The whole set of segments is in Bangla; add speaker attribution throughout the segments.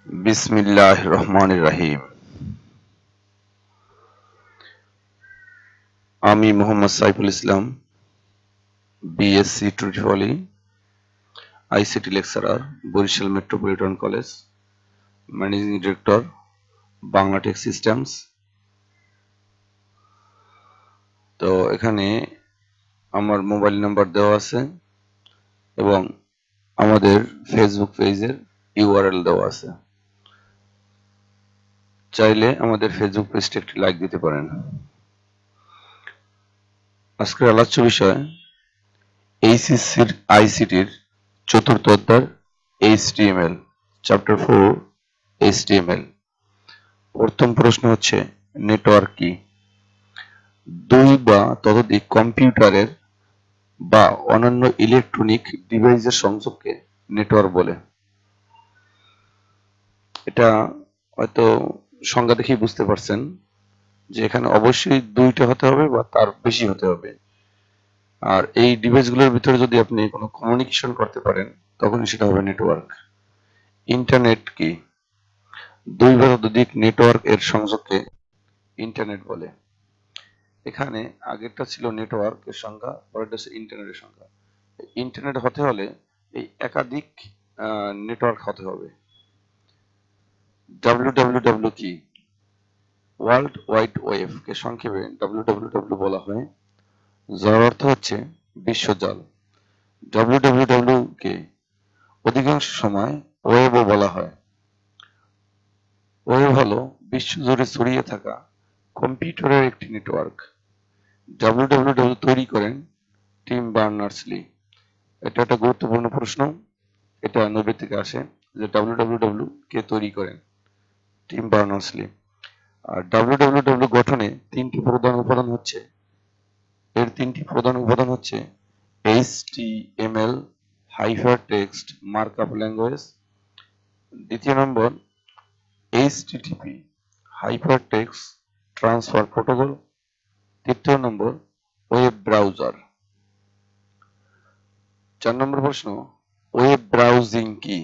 Speaker 1: बिस्मिल्लाहिर रहमानिर रहीम। আমি Mohammad Saiful Islam, BSc triple E ICT lecturer, Barishal metropolitan college, managing director, Banglatech systems. তো এখানে আমার মোবাইল নাম্বার দেওয়া আছে এবং আমাদের ফেসবুক পেজের ইউআরএল দেওয়া আছে। চাইলে আমাদের ফেসবুক পেজটি একটি লাইক দিতে পারেন। আজকের আলোচ্য বিষয় এইচএসসির আইসিটির চতুর্থ অধ্যায় HTML, চ্যাপ্টার 4 HTML। প্রথম প্রশ্ন হচ্ছে নেটওয়ার্ক কি? দুই বা ততোধিক কম্পিউটারের বা অন্যান্য ইলেকট্রনিক ডিভাইসের সংযোগকে নেটওয়ার্ক বলে। এটা হয়তো সংজ্ঞা দেখেই বুঝতে পারছেন যে এখানে অবশ্যই দুইটা হতে হবে বা তার বেশি হতে হবে। আর এই ডিভাইসগুলোর ভিতরে যদি আপনি কোনো কমিউনিকেশন করতে পারেন তখনই সেটা হবে নেটওয়ার্ক। ইন্টারনেট কি? দুই বা ততোধিক নেটওয়ার্ক এর সংযোগকে ইন্টারনেট বলে। এখানে আগেরটা ছিল নেটওয়ার্ক এর সংজ্ঞা, পরেরটা হচ্ছে ইন্টারনেটের সংজ্ঞা। ইন্টারনেট হতে হলে এই একাধিক নেটওয়ার্ক হতে হবে। www কি? ওয়ার্ল্ড ওয়াইড ওয়েব কে সংক্ষেপে www বলা হয়, যার অর্থ হচ্ছে বিশ্বজাল। www কে অধিকাংশ সময় ওয়েবও বলা হয়। ওয়েব হলো বিশ্বজুড়ে ছড়িয়ে থাকা কম্পিউটারের একটি নেটওয়ার্ক। www তৈরি করেন টিম বার্নার্স-লি। এটা একটা গুরুত্বপূর্ণ প্রশ্ন, এটা 90 থেকে আসে যে www কে তৈরি করেন? Team Berners-Lee. আর www গঠনে তিনটি প্রধান উপাদান হচ্ছে HTML, হাইপারটেক্সট মার্কআপ ল্যাঙ্গুয়েজ। দ্বিতীয় নম্বর HTTP, হাইপারটেক্সট ট্রান্সফার প্রোটোকল। তৃতীয় নম্বর ওয়েব ব্রাউজার। 4 নম্বর প্রশ্ন, ওয়েব ব্রাউজিং কি?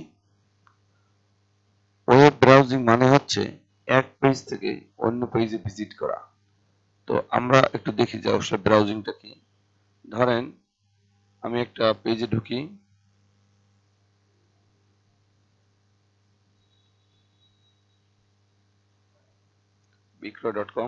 Speaker 1: ওয়েব ব্রাউজিং মানে হচ্ছে এক পেজ থেকে অন্য পেজে ভিজিট করা। তো আমরা একটু দেখি যে আসলে ব্রাউজিংটা কি। ধরেন আমি একটা পেজে ঢুকি, বিক্রয়.com।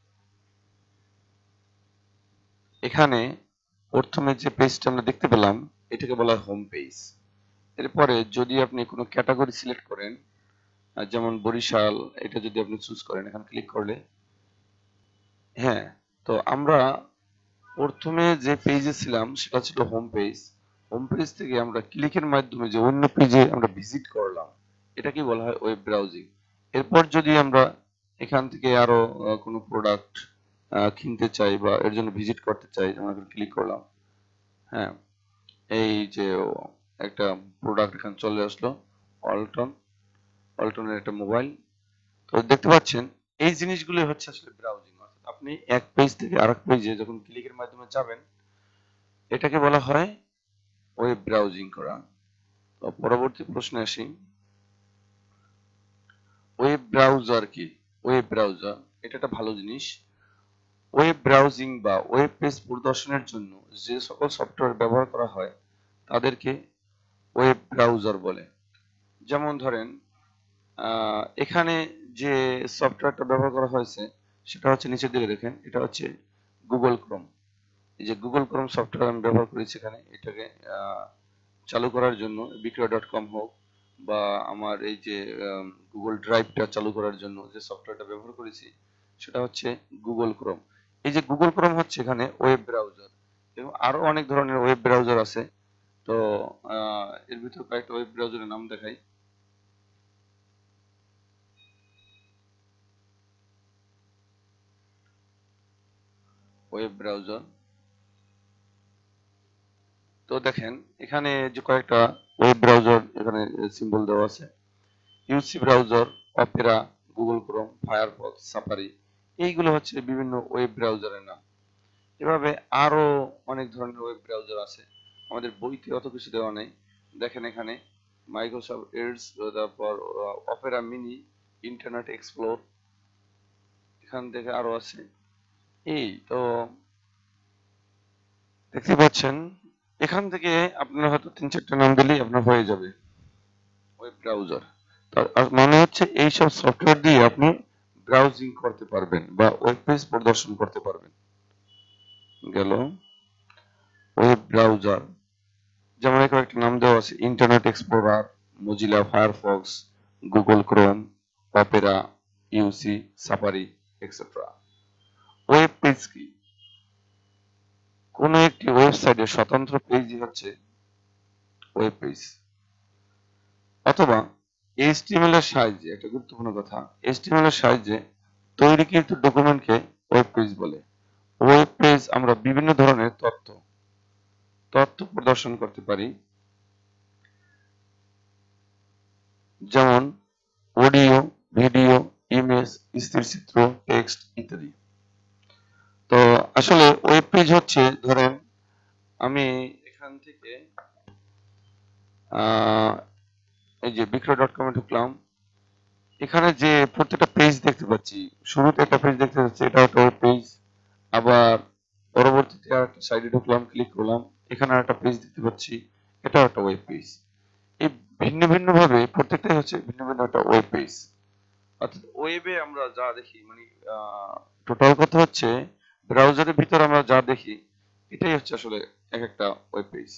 Speaker 1: এখানে প্রথমে যে পেজটা আমরা দেখতে পেলাম এটাকে বলা হয় হোম পেজ। এরপরে যদি আপনি কোনো ক্যাটাগরি সিলেক্ট করেন, যেমন বরিশাল, এটা যদি আপনি চুজ করেন, এখানে ক্লিক করলে, হ্যাঁ, তো আমরা প্রথমে যে পেজে ছিলাম সেটা ছিল হোম পেজ। হোম পেজ থেকে আমরা ক্লিকের মাধ্যমে যে অন্য পেজে আমরা ভিজিট করলাম, এটাকে বলা হয় ওয়েব ব্রাউজিং। এরপর যদি আমরা এখান থেকে আরো কোনো প্রোডাক্ট কিনতে চাই বা এর জন্য ভিজিট করতে চাই, আমরা ক্লিক করলাম, হ্যাঁ, এই যে একটা প্রোডাক্ট এখানে চলে আসলো, অল্টনের একটা মোবাইল। তো দেখতে পাচ্ছেন এই জিনিসগুলো হচ্ছে আসলে ব্রাউজিং। অর্থাৎ আপনি এক পেজ থেকে আরেক পেজে যখন ক্লিকের মাধ্যমে যাবেন, এটাকে বলা হয় ওয়েব ব্রাউজিং করা। তো পরবর্তী প্রশ্নে আসি, ওয়েব ব্রাউজার কি? ওয়েব ব্রাউজার এটা একটা ভালো জিনিস। ওয়েব ব্রাউজিং বা ওয়েব পেজ পরিদর্শনের জন্য যে সকল সফটওয়্যার ব্যবহার করা হয় তাদেরকে ওয়েব ব্রাউজার বলে। যেমন ধরেন এখানে যে সফটওয়্যারটা ব্যবহার করা হয়েছে সেটা হচ্ছে, নিচের দিকে দেখেন, এটা হচ্ছে গুগল ক্রোম। এই যে গুগল ক্রোম সফটওয়্যার আমি ব্যবহার করেছি এখানে, এটাকে চালু করার জন্য বিক্রয়.com হোক বা আমার এই যে গুগল ড্রাইভটা চালু করার জন্য যে সফটওয়্যারটা ব্যবহার করেছি সেটা হচ্ছে গুগল ক্রোম। এই যে গুগল ক্রোম হচ্ছে এখানে ওয়েব ব্রাউজার, এবং আরো অনেক ধরনের ওয়েব ব্রাউজার আছে। তো এর ভিতর কয়েকটা ওয়েব ব্রাউজারের নাম দেখাই। ওয়েব ব্রাউজার, তো দেখেন এখানে যে কয়েকটা ওয়েব ব্রাউজার এখানে সিম্বল দেওয়া আছে, UC browser, Opera, Google Chrome, Firefox, Safari, এইগুলো হচ্ছে বিভিন্ন ওয়েব ব্রাউজারের নাম। এভাবে আরো অনেক ধরনের ওয়েব ব্রাউজার আছে, আমাদের বইতে অত কিছু দেওয়া নেই। দেখেন এখানে মাইক্রোসফট এডস, তারপর অপেরা মিনি, ইন্টারনেট এক্সপ্লোর, এখান থেকে আরো আছে। এই তো দেখতে পাচ্ছেন, এখান থেকে আপনারা হয়তো 3-4টা নাম দিলেই আপনার হয়ে যাবে ওয়েব ব্রাউজার। তার মানে হচ্ছে এইসব সফটওয়্যার দিয়ে আপনি ব্রাউজিং করতে পারবেন বা ওয়েব পেজ প্রদর্শন করতে পারবেন। গেল ওয়েব ব্রাউজার, যেমন এখানে একটা নাম দেওয়া আছে internet explorer, Mozilla Firefox, Google Chrome, Opera, UC, Safari, etcetera. Web page কি? কোন একটি ওয়েবসাইটের স্বতন্ত্র পেজই হচ্ছে ওয়েব পেজ। অথবা এইচটিএমএল এর সাহায্যে, একটা গুরুত্বপূর্ণ কথা, এইচটিএমএল এর সাহায্যে তৈরিকৃত ডকুমেন্টকে ওয়েব পেজ বলে। ওয়েব পেজ আমরা বিভিন্ন ধরনের তথ্য প্রদর্শন করতে পারি, যেমন অডিও, ভিডিও, ইমেজ, স্থিরচিত্র, টেক্সট ইত্যাদি। তো আসলে ওয়েব পেজ হচ্ছে, ধরেন আমি এখান থেকে এই যে বিক্রয়.com এ ঢুকলাম, এখানে যে প্রত্যেকটা পেজ দেখতে পাচ্ছি, শুরুতে একটা পেজ দেখতে পাচ্ছি, এটা একটা ওয়েব পেজ। আবার পরবর্তীতে আরেকটা সাইডে ঢুকলাম, ক্লিক করলাম, এখানে আরেকটা পেজ দেখতে পাচ্ছি, এটা একটা ওয়েব পেজ। এই ভিন্ন ভিন্ন ভাবে প্রত্যেকটাই হচ্ছে ভিন্ন ভিন্ন একটা ওয়েব পেজ। অর্থাৎ ওয়েবে আমরা যা দেখি, মানে টোটাল কথা হচ্ছে ব্রাউজারের ভিতর আমরা যা দেখি এটাই হচ্ছে আসলে এক একটা ওয়েব পেজ।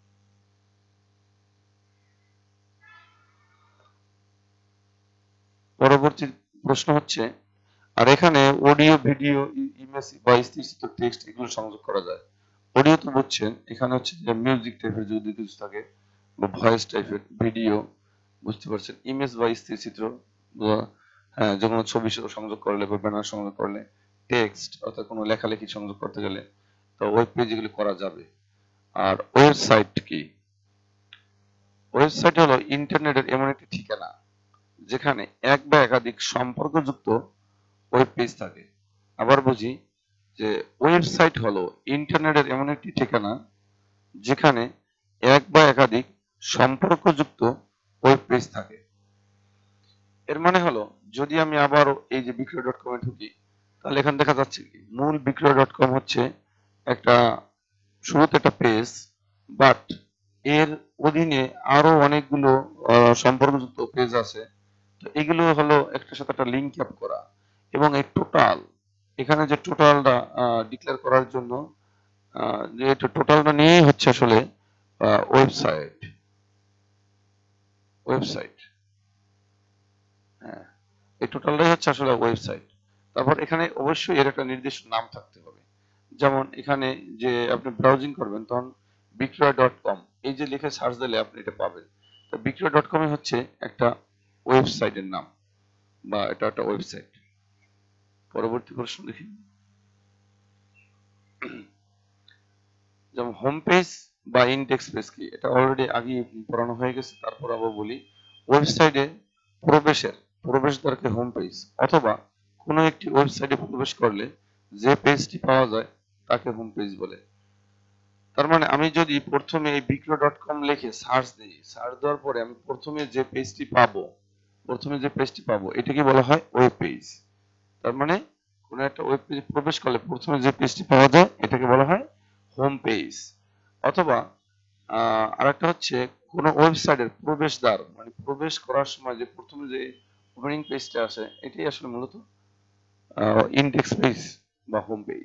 Speaker 1: পরবর্তী প্রশ্ন হচ্ছে, আর এখানে অডিও, ভিডিও, ইমেজ বা স্থিরচিত্র, টেক্সট এগুলো সংযোগ করা যায়। অডিও তো বুঝছেন, এখানে হচ্ছে যে মিউজিক টাইপের যদি কিছু থাকে বা ভয়েস টাইপের, ভিডিও বুঝতে পারছেন, ইমেজ বা স্থিরচিত্র, হ্যাঁ, যে কোনো ছবি সংযোগ করলে বা ব্যানার সংযোগ করলে, টেক্সট অর্থাৎ কোনো লেখালেখি সংযোগ করতে গেলে তো ওয়েব পেজ এগুলো করা যাবে। আর ওয়েবসাইট কি? ওয়েবসাইট হলো ইন্টারনেটের এমন একটি ঠিকানা যেখানে এক বা একাধিক সম্পর্কযুক্ত ওয়েব পেজ থাকে। আবার বুঝি, যে ওয়েবসাইট হলো ইন্টারনেটের এমন একটি ঠিকানা যেখানে এক বা একাধিক সম্পর্কযুক্ত ওয়েব পেজ থাকে। এর মানে হলো, যদি আমি আবার এই যে বিক্রয়.com এ ঢুকি, তাহলে এখানে দেখা যাচ্ছে কি মূল বিক্রয়.com হচ্ছে একটা, শুরুতে একটা পেজ, বাট এর অধীনে আরো অনেকগুলো সম্পর্কযুক্ত পেজ আছে। তো এগুলো হলো একটার সাথে একটা লিঙ্ক আপ করা, এবং এই টোটাল, এখানে যে টোটালটা ডিক্লেয়ার করার জন্য, যে টোটালটা নিয়েই হচ্ছে আসলে ওয়েবসাইট। ওয়েবসাইট, হ্যাঁ, এই টোটালটাই হচ্ছে আসলে ওয়েবসাইট। তারপর এখানে অবশ্যই এর একটা নির্দিষ্ট নাম থাকতে হবে। যেমন এখানে যে আপনি ব্রাউজিং করবেন, তখন বিক্রয়.com এই যে লিখে সার্চ দিলে আপনি এটা পাবেন। তো বিক্রয়.com হচ্ছে একটা ওয়েবসাইটের নাম, বা এটা একটা ওয়েবসাইট। পরবর্তী প্রশ্ন দেখি, যেমন হোম পেজ বা ইন্ডেক্স পেজ কি? এটা অলরেডি আগে পড়ানো হয়ে গেছে, তারপর আবার বলি। ওয়েবসাইটে প্রবেশদ্বারকে হোম পেজ, অথবা কোনো একটি ওয়েবসাইটে প্রবেশ করলে যে পেজটি পাওয়া যায় তাকে হোম পেজ বলে। তার মানে আমি যদি প্রথমে এই বিক্রয়.com লিখে সার্চ দিই, সার্চ দেওয়ার পরে আমি প্রথমে যে পেজটি পাবো এটাকে বলা হয় ওয়েব পেজ। তার মানে কোন একটা ওয়েব পেজে প্রবেশ করলে প্রথমে যে পেজটি পাওয়া যায় এটাকে বলা হয় হোম পেজ। অথবা আরেকটা হচ্ছে কোন ওয়েবসাইটের প্রবেশদ্বার, মানে প্রবেশ করার সময় যে প্রথমে যে ওপেনিং পেজটা আসে এটাই আসলে মূলত ইন্ডেক্স পেজ বা হোম পেজ।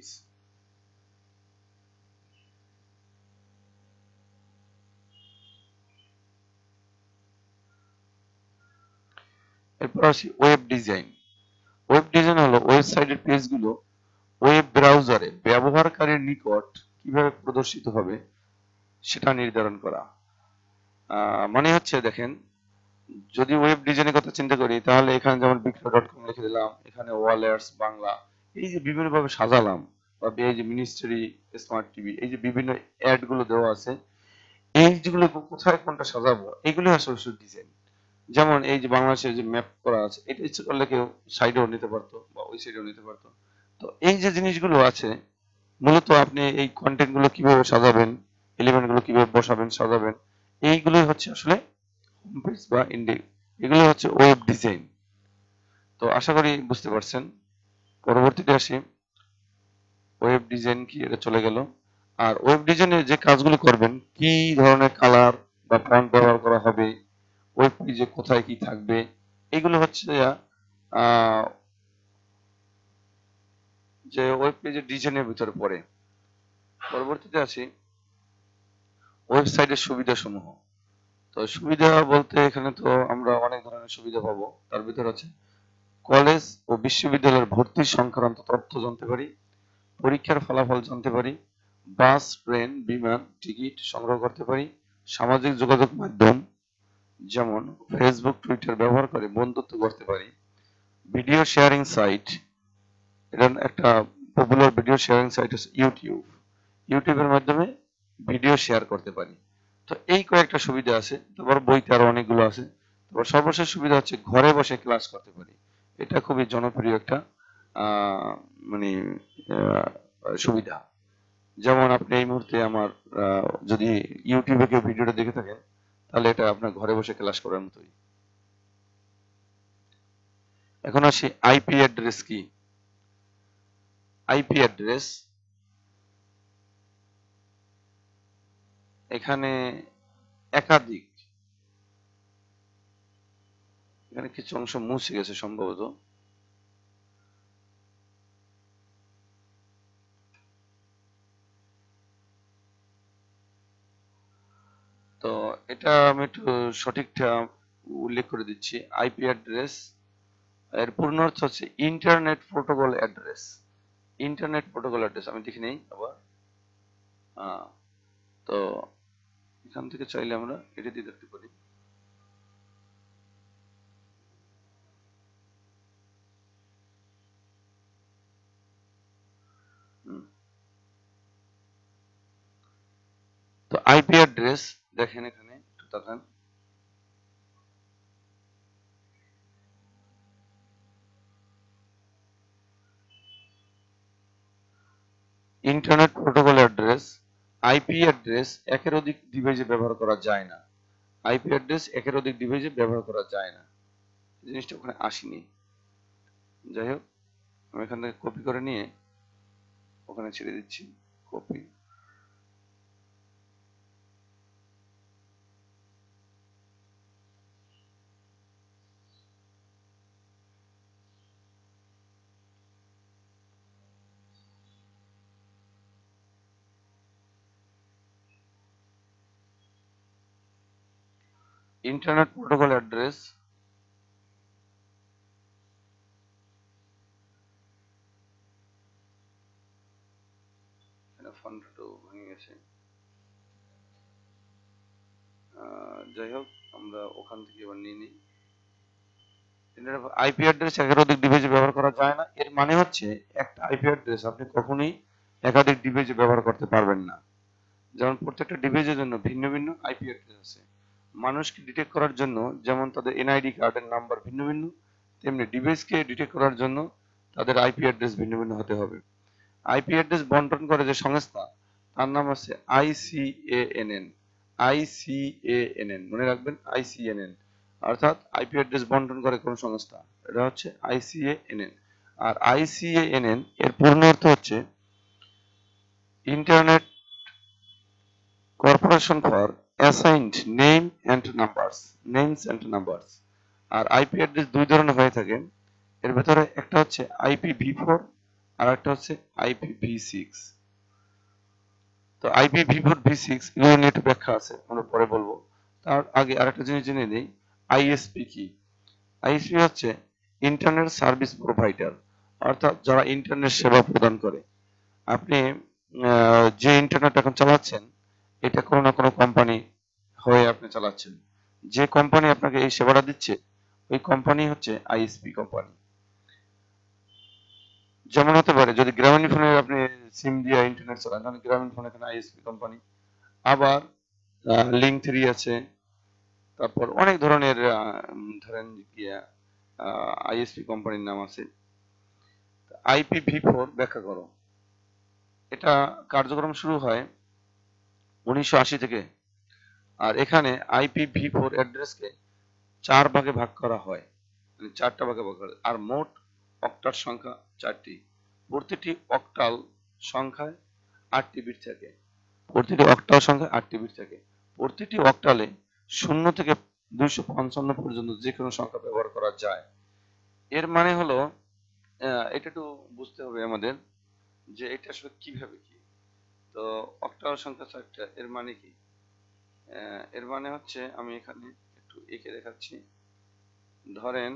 Speaker 1: এরপর আসি ওয়েব ডিজাইন। ওয়েব ডিজাইন হলো ওয়েবসাইটের পেজগুলো ওয়েব ব্রাউজারে ব্যবহারকারীর নিকট কিভাবে প্রদর্শিত হবে সেটা নির্ধারণ করা। মানে হচ্ছে দেখেন, যদি ওয়েব ডিজাইনের কথা চিন্তা করি, তাহলে এখানে যেমন বিক্রয়.com লিখে দিলাম, এখানে ওয়ালেটস বাংলা, এই যে বিভিন্ন ভাবে সাজালাম, বা এই যে মিনিস্ট্রি স্মার্ট টিভি, এই যে বিভিন্ন অ্যাড গুলো দেওয়া আছে, এই যেগুলো কোথায় কোনটা সাজাবো এগুলো আসলে ডিজাইন। যেমন এই যে বাংলাদেশের যে ম্যাপ করা আছে, এটা ইচ্ছে করলে কেউ সাইডেও নিতে পারতো বা ওই সাইডেও নিতে পারতো। তো এই যে জিনিসগুলো আছে, মূলত আপনি এই কন্টেন্ট গুলো কিভাবে সাজাবেন, এলিমেন্ট গুলো কিভাবে বসাবেন, সাজাবেন, এইগুলোই হচ্ছে আসলে হোম পেজ বা ইন্ডেক্স, এগুলো হচ্ছে ওয়েব ডিজাইন। তো আশা করি বুঝতে পারছেন। পরবর্তীতে আসি, ওয়েব ডিজাইন কি, এটা চলে গেল। আর ওয়েব ডিজাইনে যে কাজগুলো করবেন, কি ধরনের কালার বা ফন্ট ব্যবহার করা হবে, ওয়েব পেজে কোথায় কি থাকবে, এগুলো হচ্ছে আহ, যে ওয়েব পেজের ডিজাইনের ভিতরে পড়ে। পরবর্তীতে আসি ওয়েবসাইটের সুবিধা সমূহ। তো সুবিধা বলতে এখানে তো আমরা অনেক ধরনের সুবিধা পাবো। তার ভিতরে আছে কলেজ ও বিশ্ববিদ্যালয়ের ভর্তি সংক্রান্ত তথ্য জানতে পারি, পরীক্ষার ফলাফল জানতে পারি, বাস, ট্রেন, বিমান টিকিট সংগ্রহ করতে পারি, সামাজিক যোগাযোগ মাধ্যম যেমন ফেসবুক, টুইটার ব্যবহার করে বন্ধুত্ব করতে পারি, ভিডিও শেয়ারিং সাইট, এটা একটা পপুলার ভিডিও শেয়ারিং সাইট হচ্ছে ইউটিউব, ইউটিউবের মাধ্যমে ভিডিও শেয়ার করতে পারি। তো এই কয়েকটা সুবিধা আছে, তারপর বইতে আরো অনেকগুলো আছে। তারপর সর্বশেষ সুবিধা হচ্ছে ঘরে বসে ক্লাস করতে পারি। এটা খুবই জনপ্রিয় একটা আহ, মানে আহ, সুবিধা। যেমন আপনি এই মুহূর্তে আমার যদি ইউটিউবে কেউ ভিডিওটা দেখে থাকেন, তাহলে এটা আপনার ঘরে বসে ক্লাস করার মতোই। এখন আসি আইপি অ্যাড্রেস কি। আইপি অ্যাড্রেস এখানে একাধিক, এখানে কিছু অংশ মুছে গেছে সম্ভবত। তো এটা আমি একটু সঠিকটা উল্লেখ করে দিচ্ছি। আইপি অ্যাড্রেস এর পূর্ণ অর্থ হচ্ছে internet protocol address. Internet protocol address আমি দেখি নেই আবার। তো এখান থেকে চাইলে আমরা এটা দিয়ে দেখতে পারি। হুম। তো আইপি অ্যাড্রেস দেখেন, এখানে একটু তাকান। Internet protocol address, IP address একের অধিক ডিভাইসে ব্যবহার করা যায় না। আইপি অ্যাড্রেস একের অধিক ডিভাইসে ব্যবহার করা যায় না, জিনিসটা ওখানে আসেনি। যাই হোক, আমি এখান থেকে কপি করে নিয়ে ওখানে ছেড়ে দিচ্ছি। কপি। ইন্টারনেট প্রোটোকল অ্যাড্রেস, ফন্টটা তো ভেঙে গেছে। যাই হোক, আমরা ওখান থেকে এবার নিয়ে নিই। আইপি অ্যাড্রেস একের অধিক ডিভাইসে ব্যবহার করা যায় না, এর মানে হচ্ছে একটা আইপি অ্যাড্রেস আপনি কখনোই একাধিক ডিভাইসে ব্যবহার করতে পারবেন না। যেমন প্রত্যেকটা ডিভাইসের জন্য ভিন্ন ভিন্ন আইপি অ্যাড্রেস আছে। মানুষকে ডিটেক্ট করার জন্য যেমন তাদের এনআইডি কার্ডের নাম্বার ভিন্ন ভিন্ন, তেমনি ডিভাইসকে ডিটেক্ট করার জন্য তাদের আইপি অ্যাড্রেস ভিন্ন ভিন্ন হতে হবে। আইপি অ্যাড্রেস বন্টন করে যে সংস্থা, তার নাম আছে আইসিএএনএন। আইসিএএনএন মনে রাখবেন, আইসিএনএন অর্থাৎ আইপি অ্যাড্রেস বন্টন করে কোন সংস্থা, এটা হচ্ছে আইসিএএনএন। আর আইসিএএনএন এর পূর্ণ অর্থ হচ্ছে internet corporation for assigned name and numbers, names and numbers. আর আইপি অ্যাড্রেস দুই ধরনের হয়ে থাকে। এর ভেতরে একটা হচ্ছে IPv4 আর একটা হচ্ছে IPv6। তো IPv4 V6 এগুলো নিয়ে একটু ব্যাখ্যা আছে, আমরা পরে বলবো। তার আগে আরেকটা জিনিস জেনে নেই, আইএসপি কি। আইএসপি হচ্ছে ইন্টারনেট সার্ভিস প্রোভাইডার, অর্থাৎ যারা ইন্টারনেট সেবা প্রদান করে। আপনি যে ইন্টারনেট এখন চালাচ্ছেন, এটা কোনো না কোনো কোম্পানি হয়ে আপনি চালাচ্ছেন। যে কোম্পানি আপনাকে এই সেবাটা দিচ্ছে, ওই কোম্পানি হচ্ছে আইএসপি কোম্পানি। যেমন হতে পারে যদি গ্রামীণ ফোনে আপনি সিম দিয়ে ইন্টারনেট চালান, তাহলে গ্রামীণ ফোন এখানে আইএসপি কোম্পানি। আবার লিঙ্ক থ্রি আছে, তারপর অনেক ধরনের ধরেন গিয়া আইএসপি কোম্পানির নাম আছে। IPv4 ব্যাখ্যা করো। এটা কার্যক্রম শুরু হয় 1980 থেকে। আর এখানে IPv4 অ্যাড্রেসকে 4 ভাগে ভাগ করা হয়, মানে 4টা ভাগে ভাগ করা হয়। আর মোট অক্টাল সংখ্যা 4টি। প্রতিটি অক্টাল সংখ্যায় 8টি বিট থাকে। প্রতিটি অক্টাল সংখ্যায় 8টি বিট থাকে। প্রতিটি অক্টালে 0 থেকে 255 পর্যন্ত যে কোনো সংখ্যা ব্যবহার করা যায়। এর মানে হলো এটা একটু বুঝতে হবে আমাদের যে এটা আসলে কিভাবে কি। তো অক্টাল সংখ্যা 4টা, এর মানে কি? এর মানে হচ্ছে, আমি এখানে একটু এঁকে দেখাচ্ছি। ধরেন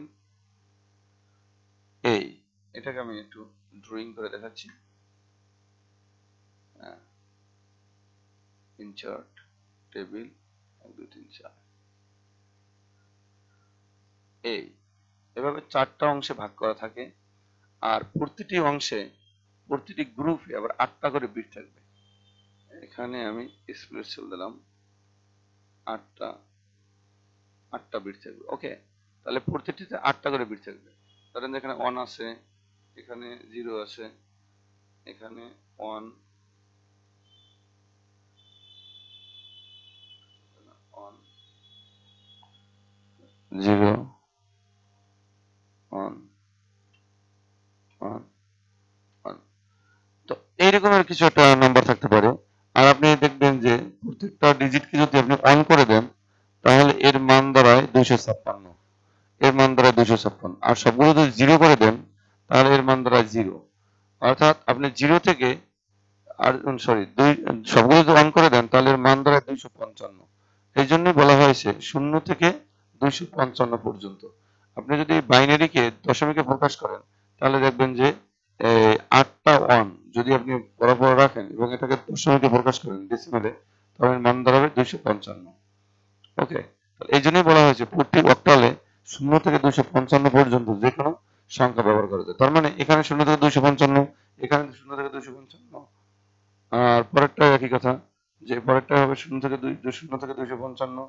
Speaker 1: এটাকে আমি একটু ড্রয়িং করে দেখাচ্ছি। ইনসার্ট টেবিল 1 2 3 4, এভাবে 4টা অংশে ভাগ করা থাকে। আর প্রতিটি অংশে, প্রতিটি গ্রুপে আবার 8টা করে বিট থাকবে। এখানে আমি স্পেশাল দিলাম 8টা বিট থাকবে। ওকে, তাহলে প্রতিটিতে 8টা করে বিট থাকবে। ধরেন এখানে 1 আছে, এখানে 0 আছে, এখানে 1 0 1 1 1। তো এইরকমের কিছু একটা নাম্বার থাকতে পারে। আর আপনি দেখবেন যে প্রত্যেকটা ডিজিটকে যদি আপনি অন করে দেন, তাহলে এর মান দাঁড়ায় 256। এর মান দাঁড়ায় 256। আর সবগুলো যদি 0 করে দেন, তাহলে এর মান দাঁড়ায় 0। অর্থাৎ আপনি 0 থেকে, আর সরি, সবগুলো যদি অন করে দেন, তাহলে এর মান দাঁড়ায় 255। এই জন্যই বলা হয়েছে 0 থেকে 255 পর্যন্ত। আপনি যদি বাইনারিকে দশমিকে প্রকাশ করেন, তাহলে দেখবেন যে 8টা 1 যদি আপনি বরাবর রাখেন এবং এটাকে দশমিকে প্রকাশ করেন ডেসিমেলে, তাহলে মান দাঁড়াবে 255। ওকে, এই জন্যই বলা হয়েছে প্রতি অক্টালে 0 থেকে 255 পর্যন্ত যে কোনো সংখ্যা ব্যবহার করা যায়। তার মানে এখানে 0 থেকে 255, এখানে 0 থেকে 255, আর পরেরটা একই কথা, যে পরেরটা হবে 0 থেকে 255।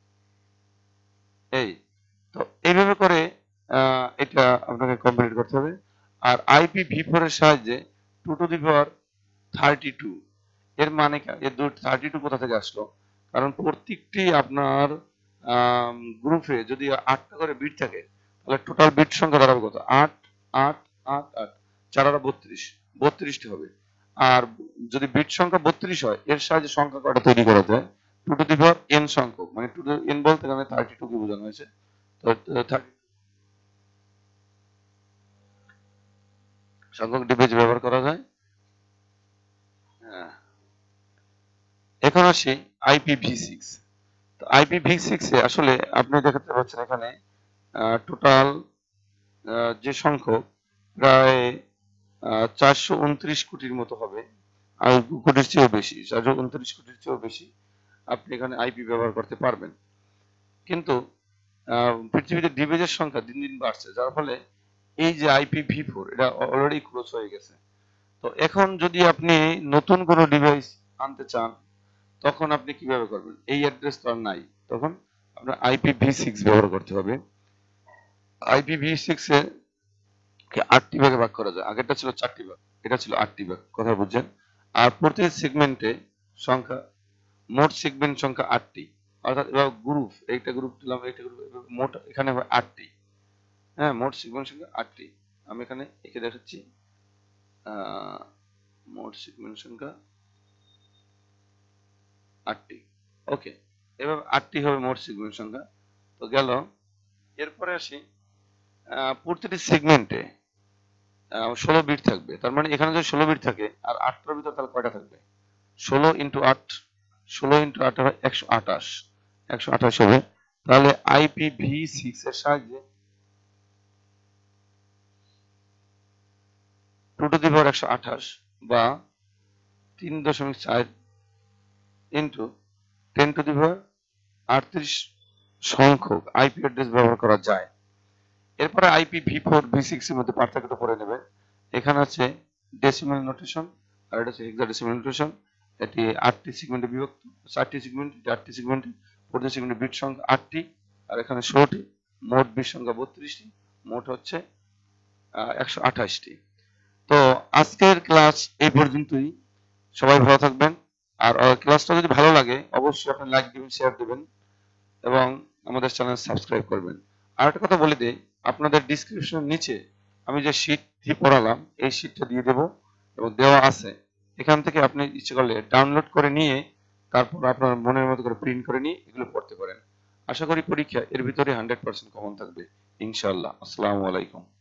Speaker 1: এই তো এইভাবে করে এটা আপনাকে কমপ্লিট করতে হবে। আর IPv4 এর সাহায্যে 2 টু দি পাওয়ার 32, এর মানে এর 32 কোথা থেকে আসলো? কারণ প্রত্যেকটি আপনার গ্রুপে যদি 8টা করে বিট থাকে, তাহলে টোটাল বিট সংখ্যা দাঁড়াবে কত? 8 8 8 8, 4 আর 32, 32টি হবে। আর যদি বিট সংখ্যা 32 হয়, এর সাহায্যে সংখ্যা কয়টা তৈরি করা যায়? 2 টু দি পাওয়ার n সংখ্যক, মানে 2 টু n বলতে এখানে 32 কে বোঝানো হয়েছে। তো 30 সংখ্যক ডিভাইস ব্যবহার করা যায়। হ্যাঁ, এখন আসি IPv6। তো IPv6 এ আসলে আপনি দেখাতে পাচ্ছেন এখানে টোটাল যে সংখ্যক প্রায় 429 কোটির মতো হবে, আর কোটির চেয়েও বেশি, 429 কোটির চেয়েও বেশি আপনি এখানে আইপি ব্যবহার করতে পারবেন। কিন্তু পৃথিবীতে ডিভাইসের সংখ্যা দিন দিন বাড়ছে, যার ফলে এই যে IPv4 এটা অলরেডি ক্লোজ হয়ে গেছে। তো এখন যদি আপনি নতুন কোনো ডিভাইস আনতে চান, তখন আপনি কিভাবে করবেন? এই অ্যাড্রেস তো আর নাই, তখন আপনার IPv6 ব্যবহার করতে হবে। IPv6 এ 8টি ভাগে ভাগ করা যায়। আগেরটা ছিল 4টি ভাগ, এটা ছিল 8টি ভাগ। কথা বুঝছেন? আর প্রতি সেগমেন্টে সংখ্যা, মোট সেগমেন্ট সংখ্যা 8টি। অর্থাৎ এবার গ্রুপ, এইটা গ্রুপ দিলাম, এইটা গ্রুপ, মোট এখানে হয় 8টি। হ্যাঁ, মোট সেগমেন্ট সংখ্যা 8টি। আমি এখানে এঁকে দেখাচ্ছি। মোট সেগমেন্ট সংখ্যা 8টি। ওকে, এবার 8টি হবে মোট সেগমেন্ট সংখ্যা। তো গেল। এরপরে আসি প্রতিটি সেগমেন্টে 16 বিট থাকবে। তার মানে এখানে যদি 16 বিট থাকে, আর 8টার ভিতর তাহলে কয়টা থাকবে? 16 ইন্টু 8, 16 ইন্টু 8 হয় 128, 128 হবে। তাহলে IPv6 এর সাহায্যে 2 টু দি পাওয়ার 128 বা 3.4 ইন্টু 10 টু দি পাওয়ার 38 সংখ্যক আইপি অ্যাড্রেস ব্যবহার করা যায়। এরপরে IPv4 v6 এর মধ্যে পার্থক্যটা করে নেবে। এখানে আছে ডেসিমাল নোটেশন, আর এটা হচ্ছে হেক্সাডেসিমাল নোটেশন। এটি 8টি সেগমেন্টে বিভক্ত, 4টি সেগমেন্ট, 8টি সেগমেন্ট, প্রতি সেগমেন্টে বিট সংখ্যা 8টি, আর এখানে 16টি, মোট বিট সংখ্যা 32টি, মোট হচ্ছে 128টি। তো আজকের ক্লাস এই পর্যন্তই। সবাই ভালো থাকবেন। আর ক্লাসটা যদি ভালো লাগে অবশ্যই আপনি লাইক দিবেন, শেয়ার দিবেন এবং আমাদের চ্যানেল সাবস্ক্রাইব করবেন। আর একটা কথা বলে দেই, আপনাদের ডিসক্রিপশনের নিচে আমি যে শীটটি পড়ালাম এই শীটটা দিয়ে দেব এবং দেওয়া আছে। এখান থেকে আপনি ইচ্ছে করলে ডাউনলোড করে নিয়ে তারপর আপনার মনের মতো করে প্রিন্ট করে নিয়ে এগুলো পড়তে পারেন। আশা করি পরীক্ষা এর ভিতরে 100% কমন থাকবে ইনশাআল্লাহ। আসসালামু আলাইকুম।